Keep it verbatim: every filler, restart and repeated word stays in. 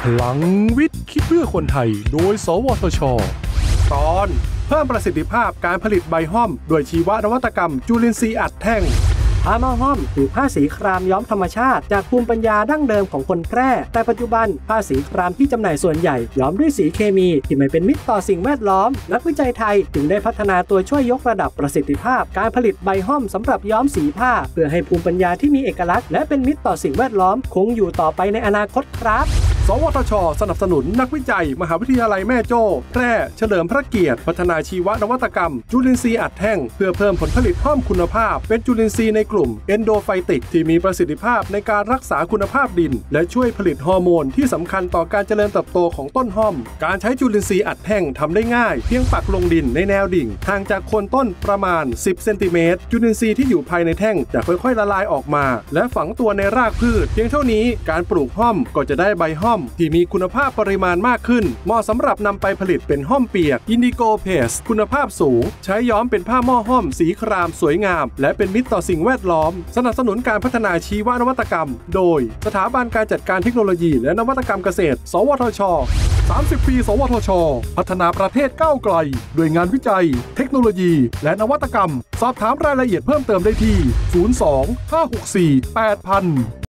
พลังวิทย์คิดเพื่อคนไทยโดยสวทช.ตอนเพิ่มประสิทธิภาพการผลิตใบห้อมโดยชีวนวัตกรรมจุลินทรีย์อัดแท่งผ้าหม้อห้อมหรือผ้าสีครามย้อมธรรมชาติจากภูมิปัญญาดั้งเดิมของคนแพร่แต่ปัจจุบันผ้าสีครามที่จำหน่ายส่วนใหญ่ย้อมด้วยสีเคมีที่ไม่เป็นมิตรต่อสิ่งแวดล้อมนักวิจัยไทยจึงได้พัฒนาตัวช่วยยกระดับประสิทธิภาพการผลิตใบห้อมสำหรับย้อมสีผ้าเพื่อให้ภูมิปัญญาที่มีเอกลักษณ์และเป็นมิตรต่อสิ่งแวดล้อมคงอยู่ต่อไปในอนาคตครับสวทช.สนับสนุนนักวิจัยมหาวิทยาลัยแม่โจ้แพร่เฉลิมพระเกียรติพัฒนาชีวนวัตกรรมจุลินทรีย์อัดแท่งเพื่อเพิ่มผลผลิตห้อมคุณภาพเป็นจุลินทรีย์ในกลุ่มเอนโดไฟติกที่มีประสิทธิภาพในการรักษาคุณภาพดินและช่วยผลิตฮอร์โมนที่สำคัญต่อการเจริญเติบโตของต้นห้อมการใช้จุลินทรีย์อัดแท่งทำได้ง่ายเพียงปักลงดินในแนวดิ่งห่างจากโคนต้นประมาณสิบเซนติเมตรจุลินทรีย์ที่อยู่ภายในแท่งจะค่อยๆละลายออกมาและฝังตัวในรากพืชเพียงเท่านี้การปลูกห้อมก็จะได้ใบห้อมที่มีคุณภาพปริมาณมากขึ้นเหมาะสำหรับนำไปผลิตเป็นห้อมเปียกอินดิโกเพสคุณภาพสูงใช้ย้อมเป็นผ้าหม้อห้อมสีครามสวยงามและเป็นมิตรต่อสิ่งแวดล้อมสนับสนุนการพัฒนาชีวนวัตกรรมโดยสถาบันการจัดการเทคโนโลยีและนวัตกรรมเกษตรสวทช.สามสิบ ปีสวทช.พัฒนาประเทศก้าวไกลด้วยงานวิจัยเทคโนโลยีและนวัตกรรมสอบถามรายละเอียดเพิ่มเติมได้ที่ศูนย์ สอง ห้า หก สี่ แปด ศูนย์ ศูนย์